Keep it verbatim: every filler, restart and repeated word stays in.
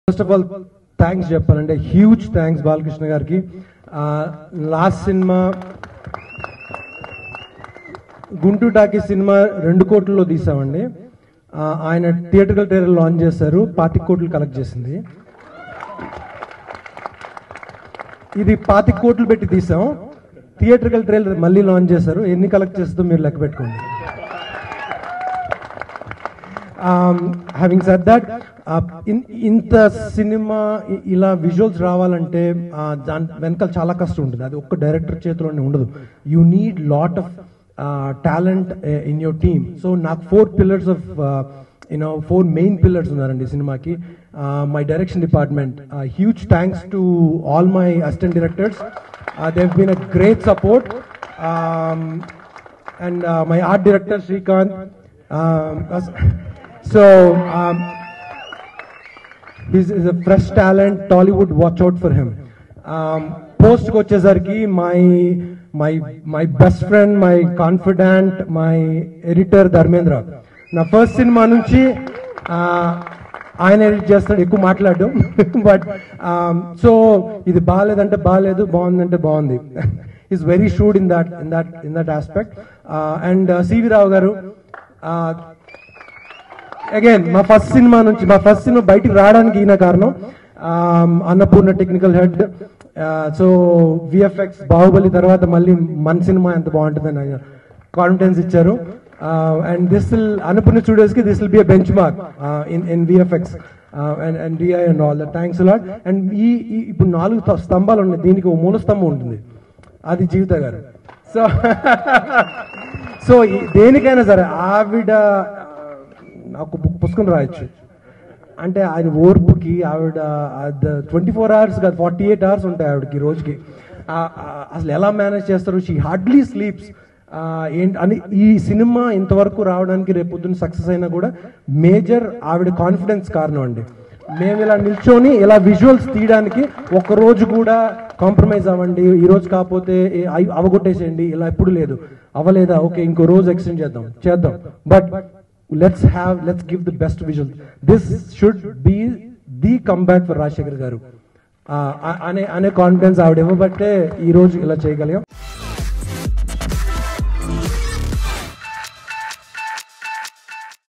First of all thanks చెప్పాలంటే huge thanks Balakrishna గారికి. Last cinema Guntur talkie cinema రెండు కోట్లలో తీసామండి. ఆయన థియేటర్కల్ ట్రైలర్ లాంచ్ చేశారు, పాతిక కోట్లు కలెక్ట్ చేసింది. ఇది పాతిక కోట్లు పెట్టి తీసాం, థియేటర్కల్ ట్రైలర్ మళ్ళీ లాంచ్ చేశారు, ఎన్ని కలెక్ట్ చేస్తుందో మీరు లెక్క పెట్టుకోండి. హ్యావింగ్ సెడ్ దట్, ఇంత సినిమా ఇలా విజువల్స్ రావాలంటే దాని వెనకాల చాలా కష్టం ఉంటుంది, అది ఒక్క డైరెక్టర్ చేతిలోనే ఉండదు. You need lot of talent in your team. So నాకు four pillars of you know four main pillars ఉన్నారండి సినిమాకి. My direction department, huge thanks to all my assistant directors, they have been a great support. And my art director Srikanth. So um, he's, he's a fresh talent. Tollywood, watch out for him. Um, post kochesarki, my my my best friend, my confidant, my editor Dharmendra. Na first cinema nunchi ఆయన edit చేస్తాడు, ఎక్కువ మాట్లాడు. But so ఇది బాగాలేదంటే బాగాలేదు, బాగుందంటే బాగుంది. Is very should in that in that in that aspect. And CV Rao గారు, again మా ఫస్ట్ సినిమా నుంచి మా ఫస్ట్ సినిమా బయటికి రావడానికి ఈయన కారణం. Annapurna technical head. So VFX Baahubali తర్వాత మళ్ళీ మన సినిమా ఎంత బాగుంటుందని ఆయన కాన్ఫిడెన్స్ ఇచ్చారు. And this will Annapurna studios కి this will be a benchmark in in VFX and DI and all that. Thanks lot. And ఈ ఇప్పుడు నాలుగు స్తంభాలు ఉన్నాయి, దీనికి ఒక మూల స్తంభం ఉంటుంది, అది జీవిత గారు. సో సో దేనికైనా సరే ఆవిడ నాకు పుస్తకం రాయొచ్చు అంటే ఆయన ఓర్పుకి, ఆవిడ ట్వంటీ ఫోర్ అవర్స్ కాదు ఫార్టీ ఎయిట్ అవర్స్ ఉంటాయి ఆవిడకి రోజుకి. అసలు ఎలా మేనేజ్ చేస్తారు? She hardly sleeps. ఏంటి అని ఈ సినిమా ఇంతవరకు రావడానికి రేపొద్దున సక్సెస్ అయినా కూడా మేజర్ ఆవిడ కాన్ఫిడెన్స్ కారణం అండి. మేము ఇలా నిల్చొని ఇలా విజువల్స్ తీయడానికి ఒక్కరోజు కూడా కాంప్రమైజ్ అవ్వండి, ఈ రోజు కాకపోతే అవగొట్టేసేయండి ఇలా ఎప్పుడు లేదు. అవ్వలేదా, ఓకే ఇంకో రోజు ఎక్స్టెండ్ చేద్దాం చేద్దాం but let's have let's give the best visual. This should be the comeback for Rajshekhar garu ane ane confidence avade ivabatte ee roju ila cheyagaliam.